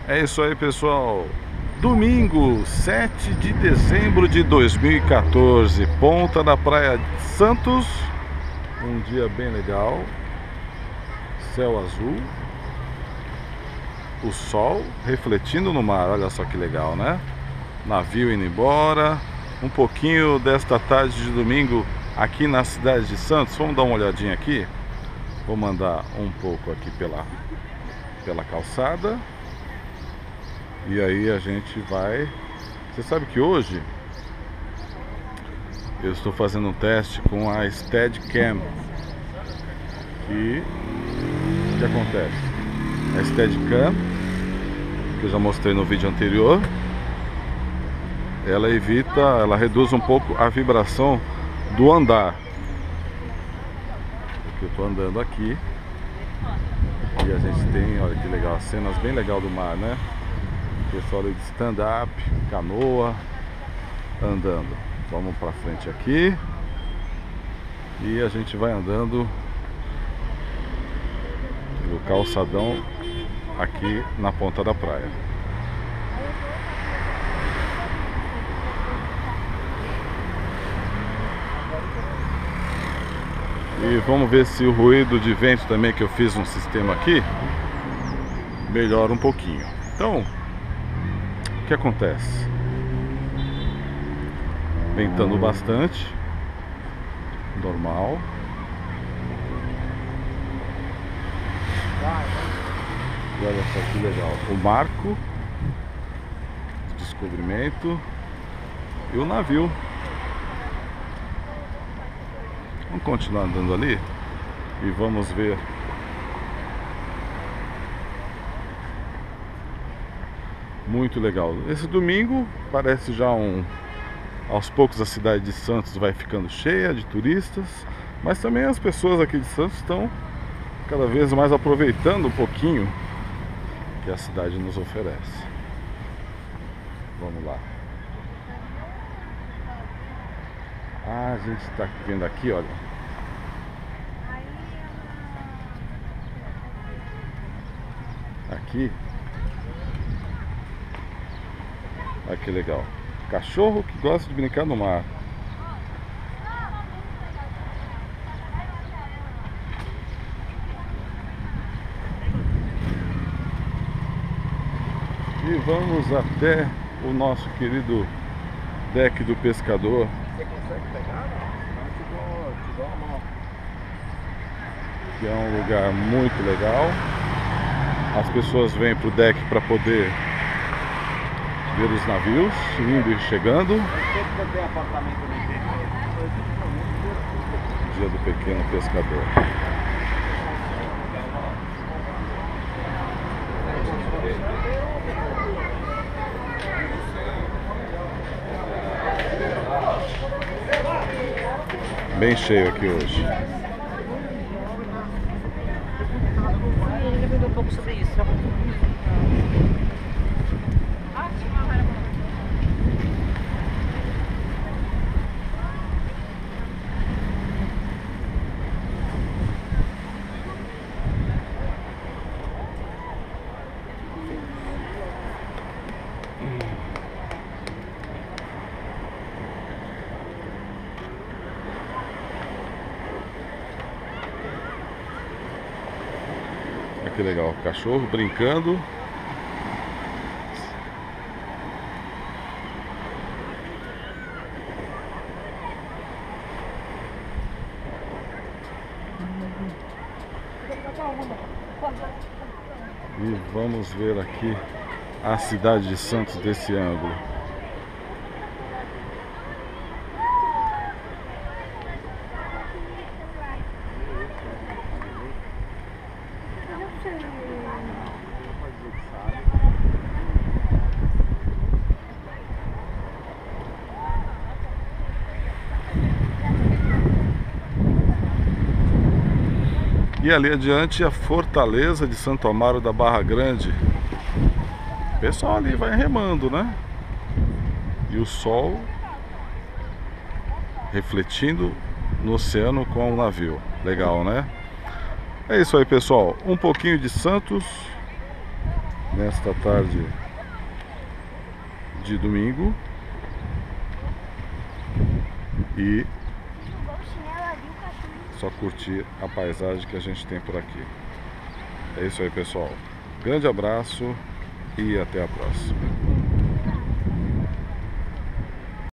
É isso aí, pessoal. Domingo, 7 de dezembro de 2014, Ponta da Praia de Santos. Um dia bem legal. Céu azul. O sol refletindo no mar. Olha só que legal, né? Navio indo embora. Um pouquinho desta tarde de domingo aqui na cidade de Santos. Vamos dar uma olhadinha aqui. Vou mandar um pouco aqui pela calçada. E aí a gente vai... Você sabe que hoje eu estou fazendo um teste com a Steadicam. E o que acontece? A Steadicam, que eu já mostrei no vídeo anterior, ela reduz um pouco a vibração do andar. Porque eu estou andando aqui e a gente tem, olha que legal, cenas bem legais do mar, né? Pessoal de stand-up, canoa, andando. Vamos pra frente aqui. E a gente vai andando pelo calçadão aqui na ponta da praia. E vamos ver se o ruído de vento também, que eu fiz um sistema aqui, melhora um pouquinho. Então, o que acontece? Ventando bastante, normal. E olha só que legal, o marco de descobrimento e o navio. Vamos continuar andando ali e vamos ver. Muito legal. Esse domingo parece já aos poucos a cidade de Santos vai ficando cheia de turistas, mas também as pessoas aqui de Santos estão cada vez mais aproveitando um pouquinho que a cidade nos oferece. Vamos lá. Ah, a gente está vendo aqui, olha. Aqui. Olha que legal. Cachorro que gosta de brincar no mar. E vamos até o nosso querido deck do pescador. Você consegue pegar? Não, te dou a mão. Que é um lugar muito legal. As pessoas vêm pro deck para poder ver os navios indo e chegando. Dia do pequeno pescador. Bem cheio aqui hoje. Ele já falou um pouco sobre isso. Que legal, cachorro brincando. E vamos ver aqui a cidade de Santos desse ângulo. E ali adiante a Fortaleza de Santo Amaro da Barra Grande. O pessoal ali vai remando, né? E o sol refletindo no oceano com o navio. Legal, né? É isso aí, pessoal. Um pouquinho de Santos nesta tarde de domingo. E só curtir a paisagem que a gente tem por aqui. É isso aí, pessoal. Grande abraço e até a próxima.